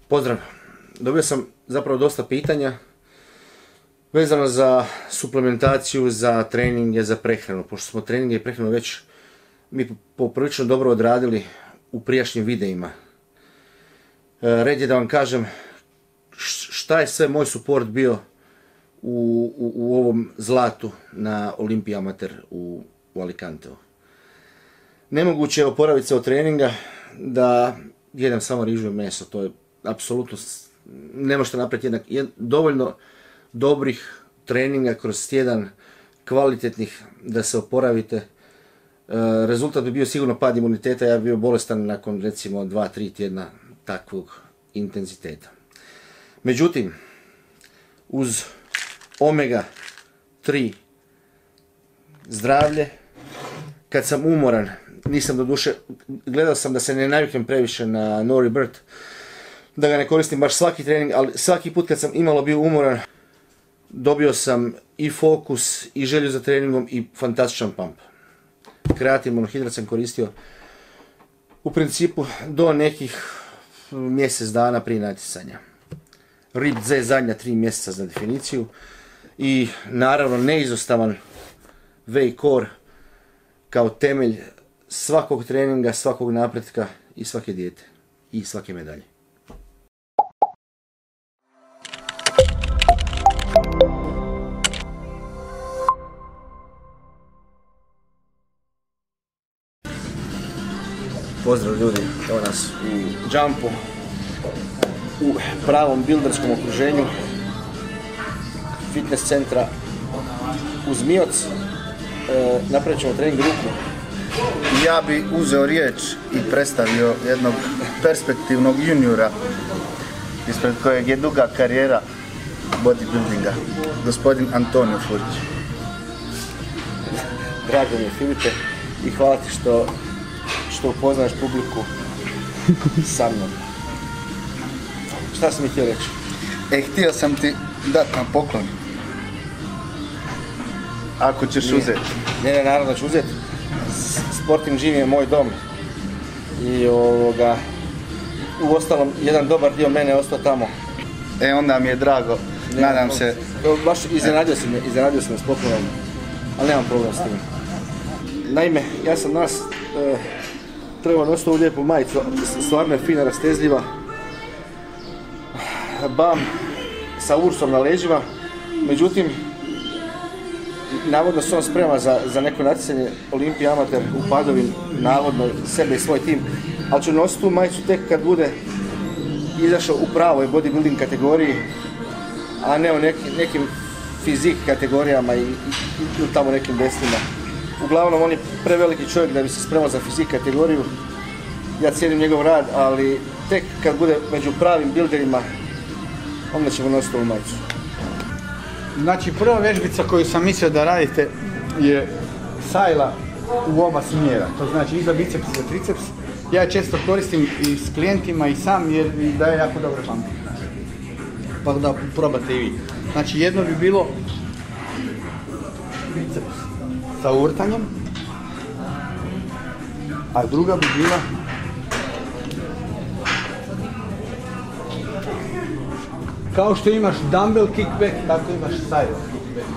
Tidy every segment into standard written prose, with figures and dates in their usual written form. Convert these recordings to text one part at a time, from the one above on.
Pozdrav. Dobio sam zapravo dosta pitanja vezano za suplementaciju, za treninge, za prehranu. Pošto smo treninge i prehranu već mi poprilično dobro odradili u prijašnjim videima. Red je da vam kažem šta je sve moj suport bio u ovom zlatu na Olimpiji Amater u Alicanteu. Nemoguće je oporaviti se od treninga da jedem samo rižu i meso. To je apsolutno, ne možete napraviti dovoljno dobrih treninga kroz tjedan, kvalitetnih, da se oporavite. Rezultat bi bio sigurno pad imuniteta, ja bi bio bolestan nakon recimo 2-3 tjedna takvog intenziteta. Međutim, uz omega 3 zdravlje, kad sam umoran, nisam doduše, gledao sam da se ne naviknem previše na Nori Bird, da ga ne koristim baš svaki trening, ali svaki put kad sam imalo bio umoran, dobio sam i fokus, i želju za treningom, i fantastičan pump. Kreatin monohidrat sam koristio u principu do nekih mjesec dana prije natjecanja. RIP Z zadnja 3 mjeseca za definiciju i naravno neizostavan Whey Core kao temelj svakog treninga, svakog napretka i svake dijete i svake medalje. Pozdrav ljudi, evo nas u jumpu, u pravom builderskom okruženju fitness centra uz Mioc. Napravit ćemo trening ruku. Ja bi uzeo riječ i predstavio jednog perspektivnog juniora ispred kojeg je duga karijera bodybuildinga, gospodin Antonio Furić. Drago mi je, Filipe, i hvala ti što upoznaš publiku sa mnom. Šta si mi htio reći? Htio sam ti dati na poklon. Ako ćeš uzeti. Ne, naravno da ću uzeti. Sporting Gym je moj dom. I uostalom, jedan dobar dio mene je ostao tamo. Onda mi je drago. Nadam se. Baš iznenadio si me s poklonom, ali nemam problem s tim. Naime, ja sam danas trebao nositi ovu lijepu majicu, stvarno je fina, rastezljiva. Bam sa Ursom na leđima, međutim, navodno se on sprema za neko natjecanje Olimpija Amater u Padovin, navodno sebe i svoj tim, ali ću nositi tu majicu tek kad bude izašao u pravoj bodybuilding kategoriji, a ne u nekim fizik kategorijama i tamo nekim desnima. Uglavnom, on je preveliki čovjek da bi se spremao za fizik kategoriju. Ja cijenim njegov rad, ali tek kad bude među pravim builderima, onda ćemo nositi ovu majicu. Znači, prva vježbica koju sam mislio da radite je sajla u oba smjera. To znači i za biceps i za triceps. Ja je često koristim i s klijentima i sam jer mi daje jako dobre pamte. Pa da probate i vi. Znači, jedno bi bilo biceps sa uvrtanjem, a druga bi bila kao što imaš dumbbell kickback, tako imaš side kickback.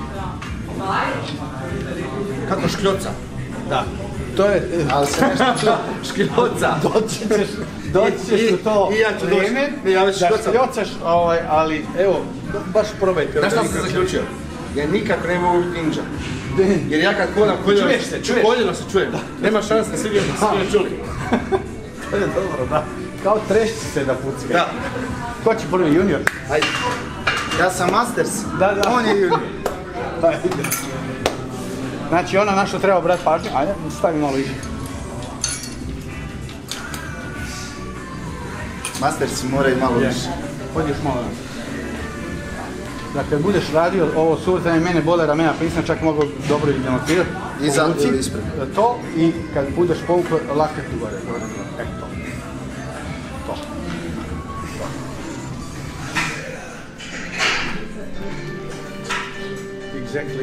Kako škljoca? Da. To je... Ali se nešto škljoca. Doći ćeš u to vrijeme da škljocaš, ali evo, baš probajte. Znaš što sam se zaključio? Ja nikako ne mogu biti ninja. Jer ja kad hodam koljeno se čujem. Nema šanse da svi ne čuli. To je dobro, da. Kao trešći se da pucka. Da. Ko će prvi, junior? Ajde. Ja sam Masters, da. On je junior. Ajde. Znači ona na što treba brati pažnju, ajde, stavi malo više. Mastersi moraju malo više. Podiš malo nas. Dakle, budeš radio ovo suvrtanje, mene bole ramena, pa nisam čak mogao dobro ih demonstrirati. Iza ili ispred. To i kad budeš povukao, lakat tu gore. To. Exactly.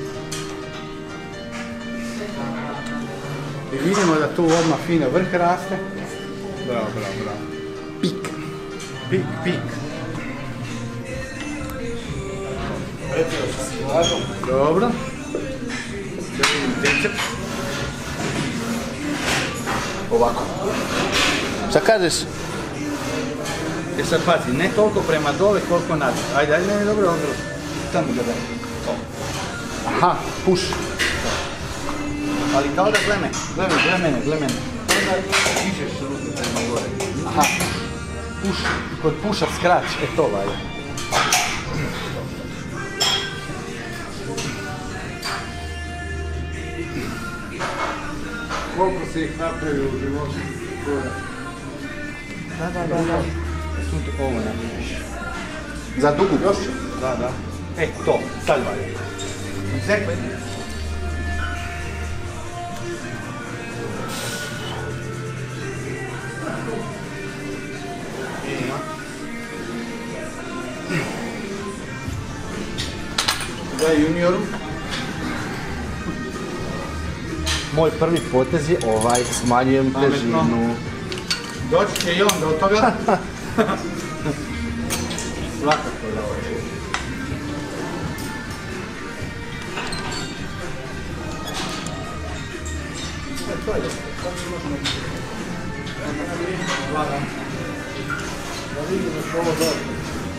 I vidimo da tu odmah fino vrh raste. Bravo. Pik. Pik. Pretjerao sam s vlažom. Dobro. Da vidim triceps. Ovako. Šta kažeš? E sad pazi, ne toliko prema dole koliko nazad. Ajde, ne, dobro. Tamo ga daj. Aha, push. Ali kao da gle mene. Onda dižeš ruku prema gore. Aha. Push. Kod push-up skrać, to valja. Koliko si ih napravio u životu? Da. Ovo napraviš. Za dugu? Još? Da. To, sad valja. Zekaj. Daj junioru. Moj prvi potez je smanjujem težinu. Doći će i on do toga. Svakako da ovo je. To je. Da vidimo što ovo dobro.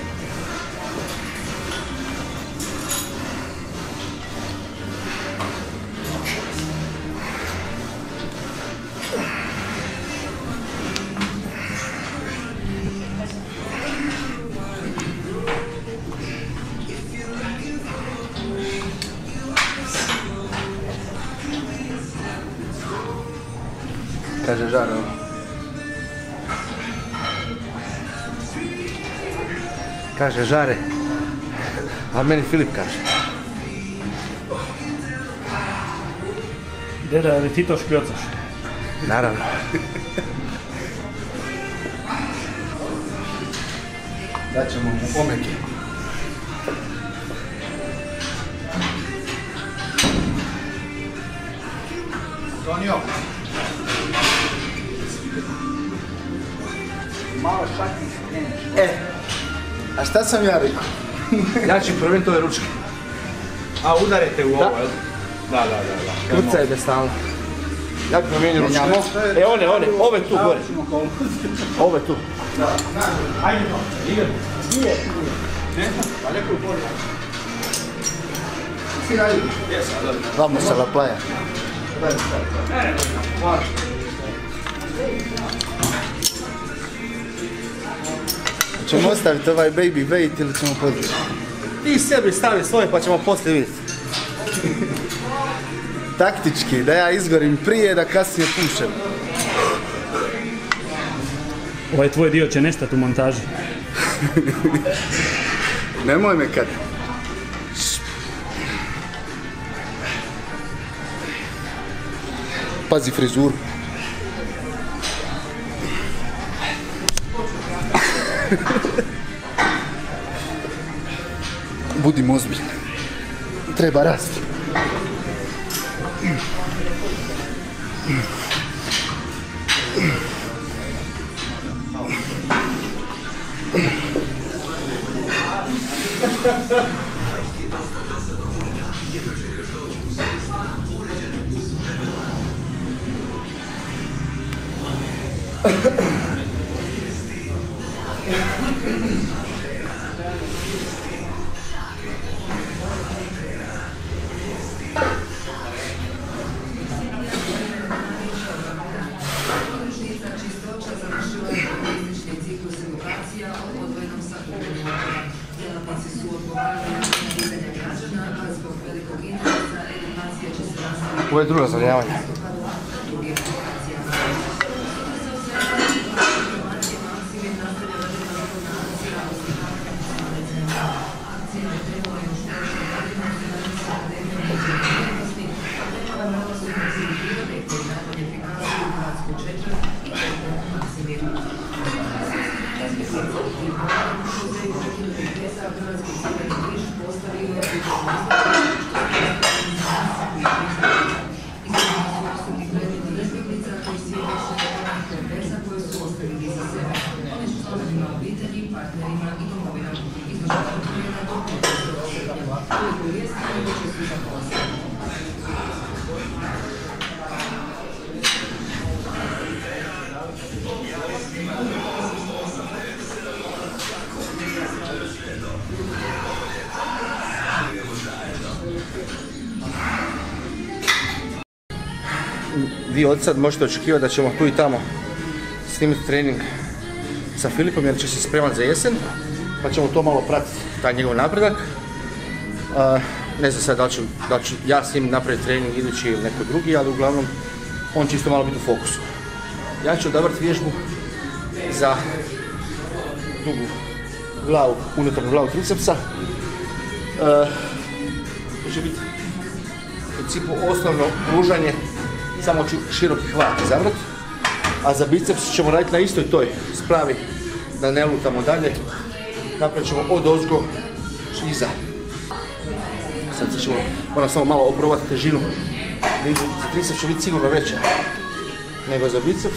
Kaže Žaro. Kaže Žare. A meni Filip kaže. Deda, ali ti to škljocaš? Naravno. Daćemo mu omeke. Tonio. Malo šakni skreneš. A šta sam ja rekao? Ja ću promijeniti ove ručke. A udarete u ovo, jel? Da. Kucaj me stalno. Ja ću promijeniti ručke. Ove tu gore. Ove tu. Ajde to, idemo. Nije. Ne znam, pa neko u poru. Si radi? Vamos a la playa. Ćemo ostaviti ovaj baby weight ili ćemo podići? Ti sebi stavi svoje pa ćemo poslije vidjeti. Taktički, da ja izgorim prije, da kasnije pušem. Ovaj tvoj dio će nestati u montaži. Nemoj me kad. Pazi frizuru. Budimo ozbiljni. Treba rasti. Ovo je drugo zanimavanje. obitelji Vi od sad možete očekivati da ćemo tu i tamo snimiti trening sa Filipom jer će se spremati za jesen, pa ćemo to malo pratiti, taj njegov napredak. Ne znam sad da li ću ja s njim napraviti trening idući ili neko drugi, ali uglavnom on će isto malo biti u fokusu. Ja ću odabrati vježbu za dugu glavu, unutarnju glavu tricepsa. To će biti u principu osnovno pružanje, samo ću široki hvat izabrati, a za biceps ćemo raditi na istoj toj spravi, da ne lutamo dalje. Napravit ćemo od ozgo iza. Sad ćemo, moram samo malo oprobati težinu. Za triceps će biti sigurno veća nego za biceps.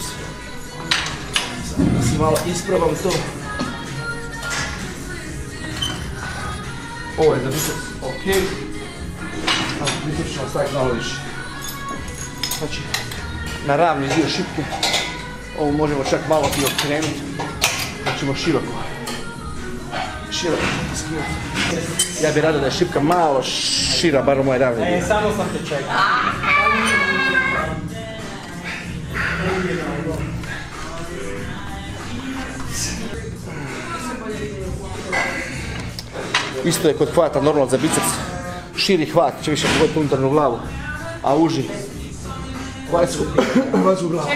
Da si malo isprobam to. Ovo je za biceps ok. A biceps ćemo staviti malo više. Znači, na ravni dio šipke. Ovo možemo čak malo i okrenuti. Da ćemo široko skinuti. Ja bih radio da je šipka malo šira, bar u moje ravni dio. Samo sam te čekao. Isto je kod hvata normalno za biceps. Širi hvat će više pogoditi unutarnju glavu, a uži vanjsku glavu.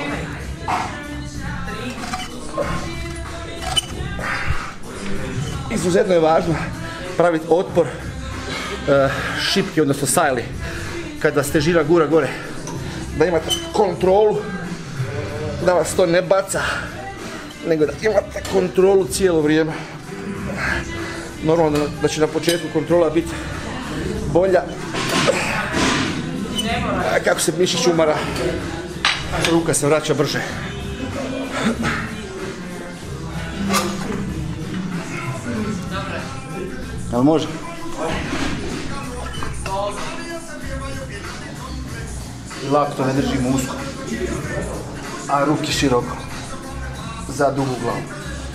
Izuzetno je važno praviti otpor šipke, odnosno sajli, kada se težina gura gore. Da imate kontrolu, da vas to ne baca, nego da imate kontrolu cijelo vrijeme. Normalno da će na početku kontrola biti bolja. Kako se mišić umara, ruka se vraća brže. Jel može? I lakto ne držimo usko, a ruke široko za dugu glavu.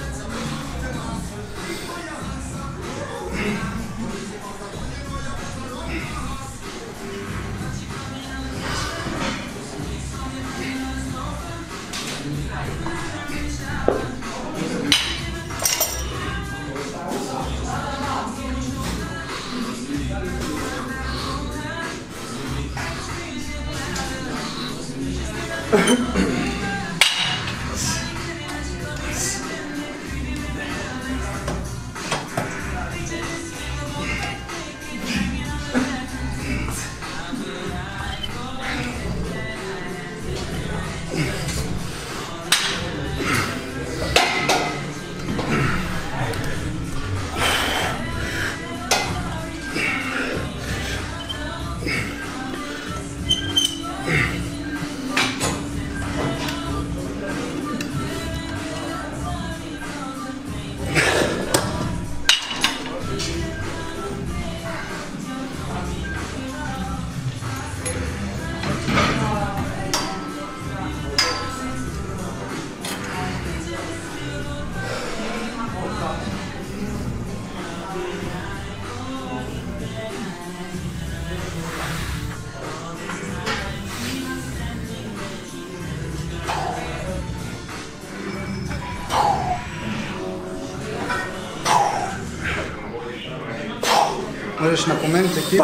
Možeš napomenuti ekipu.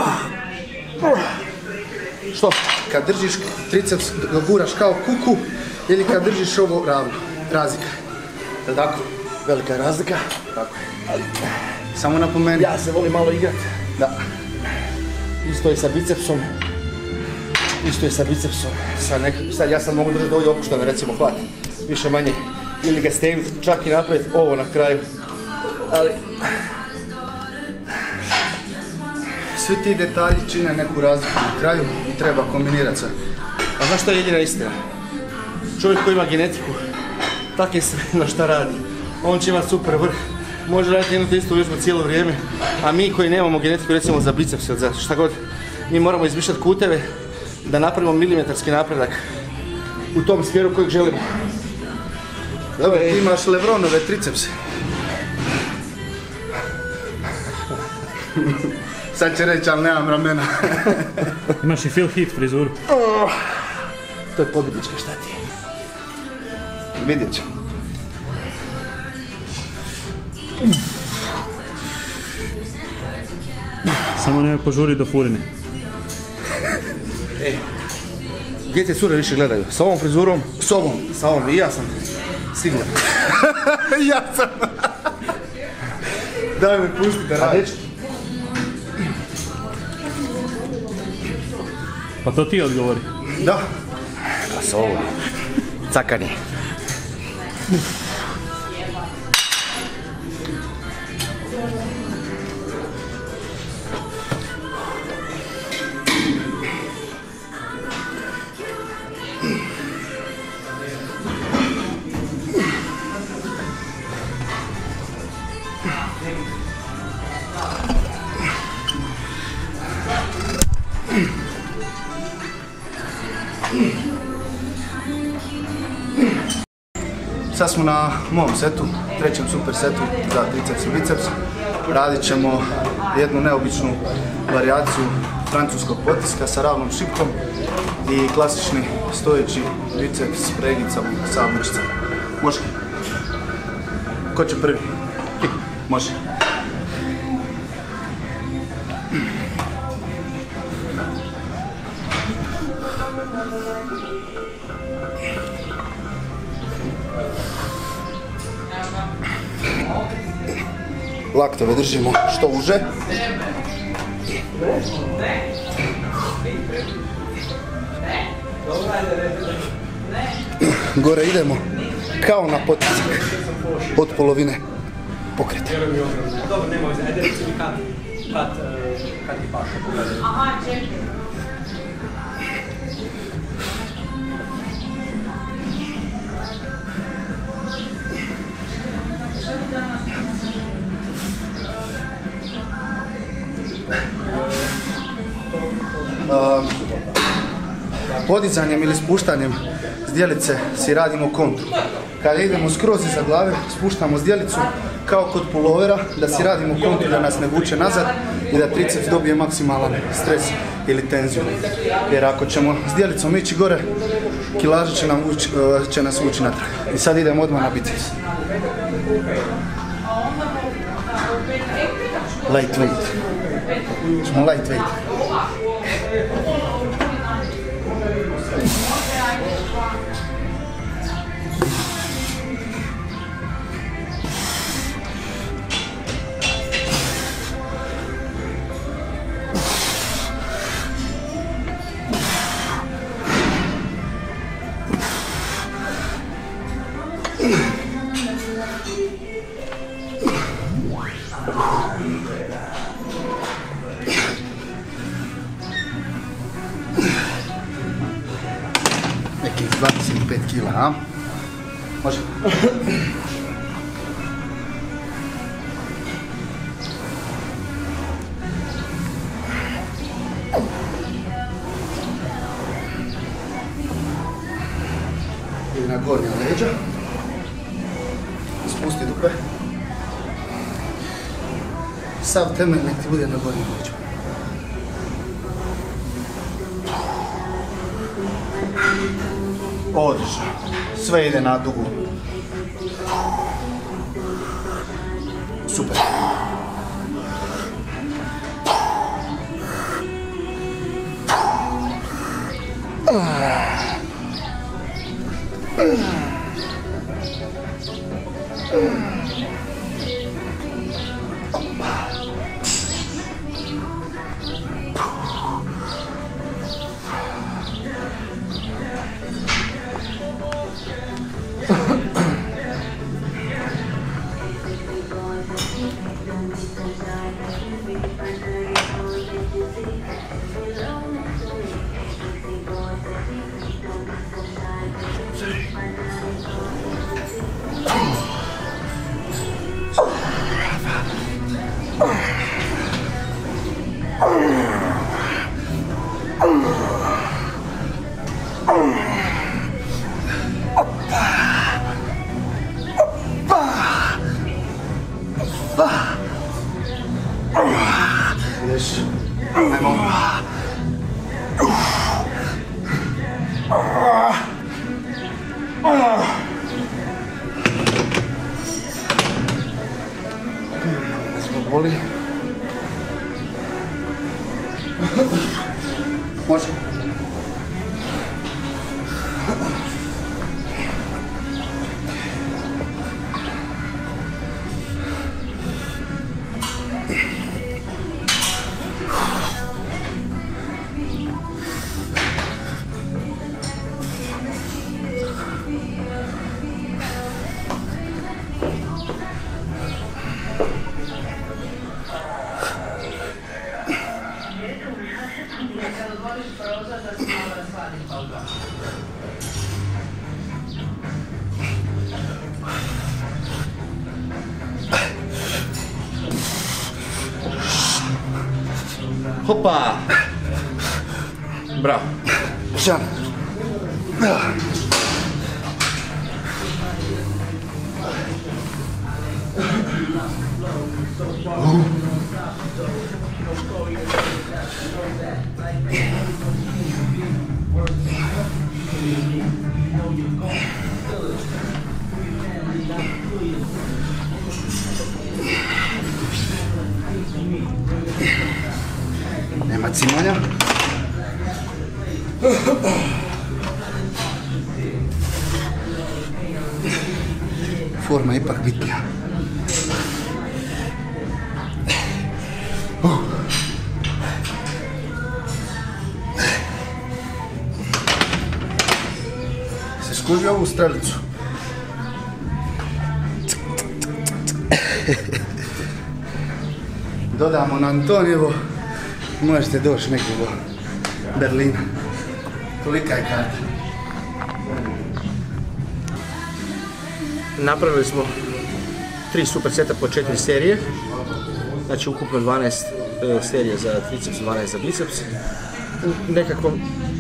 Što? Kad držiš triceps, ga guraš kao kuku ili kad držiš ovo ravno. Razlika. Je tako? Velika razlika. Tako. Samo napomeni. Ja se volim malo igrati. Da. Isto je sa bicepsom. Sad ja sad mogu držati ovdje opušteno, recimo hvat. Više manje. Ili ga stegnuti, čak i napraviti ovo na kraju. Ali Svi ti detalji čine neku razliku na kraju i treba kombinirati sve. a znaš što je jedina istina? Čovjek koji ima genetiku, tak je sve na šta radi. On će imati super vrh, može raditi jednu te istu vježbu cijelo vrijeme, a mi koji nemamo genetiku recimo za biceps ili za šta god, mi moramo izmišljati kuteve da napravimo milimetarski napredak u tom smjeru kojeg želimo. Dobro, ti imaš Lebronove tricepse. Sad će reći, ali nemam ramena. Imaš i Phil Heath frizuru. To je pobjednička, šta ti je? Vidjet ćemo. Samo ne požuri do furine. Gdje te cure više gledaju? S ovom frizurom? S ovom. Sa ovom, i ja sam siguran. Ja sam. Daj mi pusti da radiš. Pa to ti odgovori. Da. Pa s ovom. Cakani. Sad smo na mom setu, trećem super setu za triceps i biceps. Radit ćemo jednu neobičnu varijaciju francuskog potiska sa ravnom šipkom i klasični stojeći biceps s pregicama sa mršcama. Može? Ko će prvi? Može. Laktove držimo što uže. Gore idemo kao na potisak od polovine pokreta. Dobro, nemoj, ajde reci mi kad ti paše pogledaj. Aha, čekaj. Podizanjem ili spuštanjem zdjelice si radimo kontru. Kada idemo skroz iza glave, spuštamo zdjelicu kao kod pulovera, da si radimo kontru, da nas ne vuče nazad i da triceps dobije maksimalan stres ili tenziju. Jer ako ćemo zdjelicom ići gore, kilaža će nas vući natrag. I sad idemo odmah na biceps. Lightweight. Ćemo lightweight. Nekih 25 kila, a? Može. Ili na gornja leđa. Spusti dupe. Sav temelj nek ti bude na gornjem leđu. Odlično. Sve ide na dugu. Super. Boli. Može. Hopa! Bravo. Žan. Nema cimanja. Forma je ipak bitnija. Se skuži ovu strelicu. Dodamo na Antonijevo. Možete doći negdje do Berlina. Tolika je karta. Napravili smo 3 superseta po 4 serije. Znači ukupno 12 serije za triceps, 12 za biceps. U nekakvom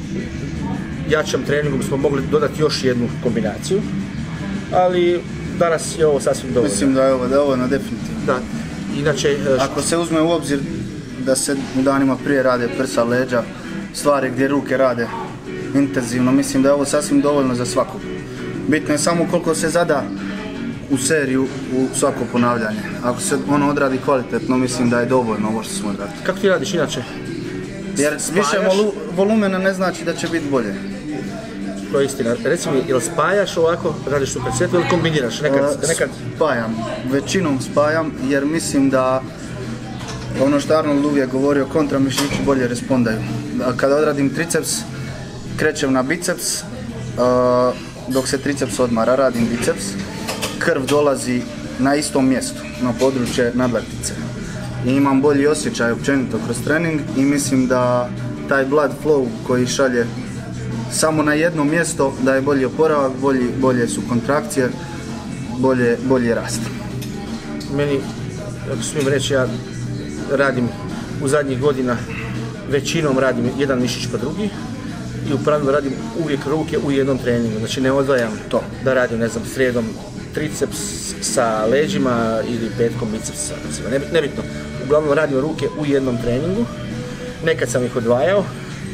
jačem treningu smo mogli dodati još jednu kombinaciju. Ali danas je ovo sasvim dovoljno. Mislim da je ovo dovoljno, definitivno. Da. Inače, ako se uzme u obzir da se u danima prije rade prsa, leđa, stvari gdje ruke rade intenzivno, mislim da je ovo sasvim dovoljno za svakog. Bitno je samo koliko se zada u seriju u svako ponavljanje. Ako se ono odradi kvalitetno, mislim da je dovoljno ovo što smo odradili. kako ti radiš inače? Jer više volumena ne znači da će biti bolje. To je istina. Reci mi, jel spajaš ovako, radiš superset ili kombiniraš? Nekad... Spajam, većinom spajam jer mislim da ono što Arnold uvijek govorio, kontra mišići bolje respondaju. Kada odradim triceps, krećem na biceps, dok se triceps odmara, radim biceps, krv dolazi na istom mjestu, na područje nadlaktice. I imam bolji osjećaj općenito kroz trening i mislim da taj blood flow koji šalje samo na jedno mjesto da je bolji oporavak, bolje su kontrakcije, bolje rast. Meni, ako smijem reći, ja radim u zadnjih godina, većinom radim jedan mišić pa drugi i u pravilu radim uvijek ruke u jednom treningu, znači ne odvajam to da radim, ne znam, srijedom triceps sa leđima ili petkom biceps, nebitno. Uglavnom radim ruke u jednom treningu, nekad sam ih odvajao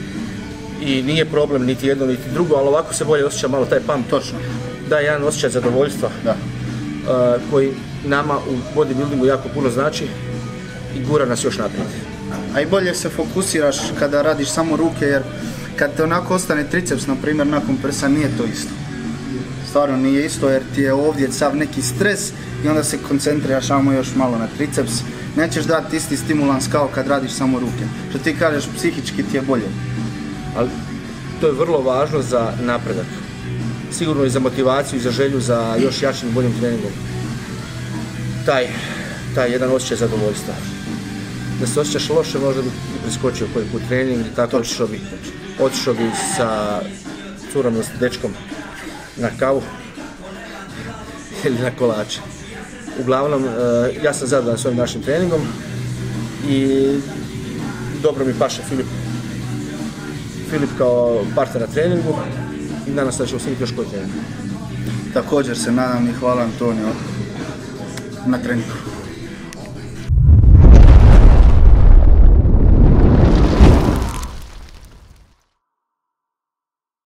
i nije problem niti jedno niti drugo, ali ovako se bolje osjeća malo taj pump. Točno. Da, jedan osjećaj zadovoljstva koji nama u bodybuildingu jako puno znači i gura nas još naprijed. A i bolje se fokusiraš kada radiš samo ruke, jer kad te onako ostane triceps, na primjer, nakon prsa, nije to isto. Stvarno nije isto jer ti je ovdje sav neki stres i onda se koncentriraš samo još malo na triceps. Nećeš dati isti stimulans kao kad radiš samo ruke. Što ti kažeš, psihički ti je bolje. Ali to je vrlo važno za napredak. Sigurno i za motivaciju i za želju za još jačim i boljim treningom. Taj jedan osjećaj zadovoljstva. Da se osjećaš loše, možda bi preskočio koji put trening ili tako, otišao bi sa curom ili s dečkom na kavu ili na kolače. Uglavnom, ja sam zadovoljan s ovim našim treningom i dobro mi paše Filip kao partner na treningu i nadam se da ćemo snimiti još koji trening. Također se nadam i hvala Antonio na treningu.